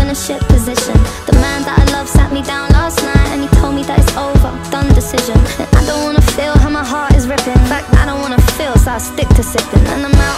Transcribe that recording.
in a shit position. The man that I love sat me down last night and he told me that it's over, done decision. And I don't wanna feel how my heart is ripping. In fact, I don't wanna feel, so I stick to sipping. And I'm out